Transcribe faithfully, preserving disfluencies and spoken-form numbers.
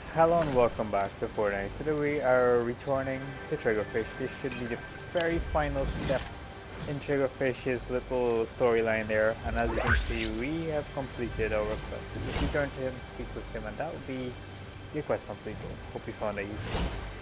Hello and welcome back to Fortnite. Today we are returning to Triggerfish. This should be the very final step in Triggerfish's little storyline there, and as you can see we have completed our quest. So just return to him, speak with him, and that will be your quest completed. Hope you found that useful.